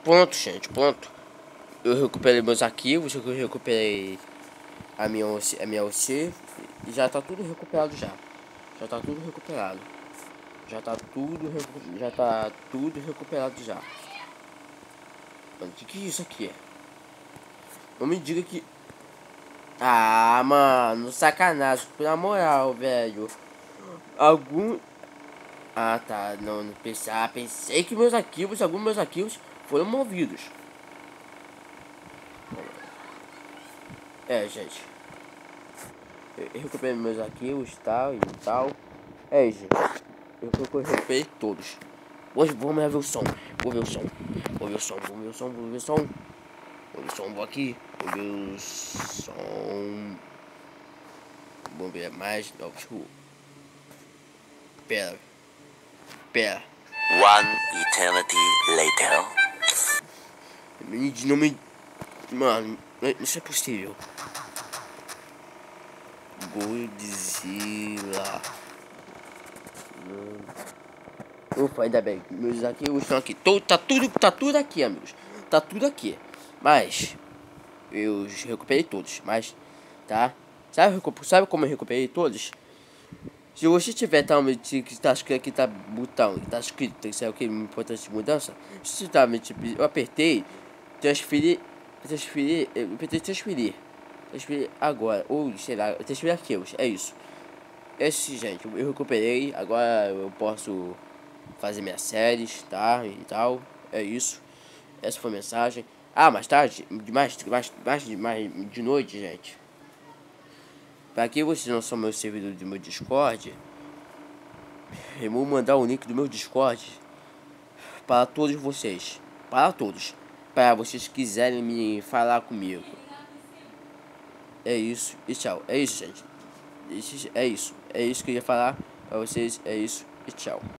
Pronto, gente, pronto. Eu recuperei meus arquivos, eu recuperei a minha OC e já tá tudo recuperado já. Já tá tudo recuperado. Já tá tudo recuperado já. Mano, que é isso aqui? Não me diga que... Ah, mano, sacanagem, na moral, velho. Algum... Ah, tá, não pensei. Ah, pensei que alguns meus arquivos foram movidos. É, gente. Eu recuperei meus arquivos tal e tal. É, gente. Eu recuperei todos. Hoje vamos ver o som. Vou ver o som. Vou ver o som. Vou ver o som. Vou ver o som. Vou ver o som. Vou aqui. Vou ver o som. Vamos ver mais. Pera. Pera. One eternity later. Não me... Mano, isso é possível. Godzilla. Ufa, ainda bem. Meus arquivos estão aqui. Tá tudo aqui, amigos. Tá tudo aqui. Mas eu recuperei todos. Mas, tá? Sabe como eu recuperei todos? Se você tiver que tá escrito aqui, tá botão, que tá escrito, tem que ser o que importante de mudança. Se tá, eu apertei, transferir agora, ou sei lá, transferir arquivos, é isso. Esse, gente, eu recuperei, agora eu posso fazer minhas séries, tá, e tal, é isso. Essa foi a mensagem. Ah, mais tarde, de noite, gente. Pra que vocês não são meu servidor do meu Discord, eu vou mandar o link do meu Discord para todos vocês. Para todos. Para vocês quiserem me falar comigo. É isso e tchau. É isso, gente. É isso. É isso que eu ia falar para vocês. É isso e tchau.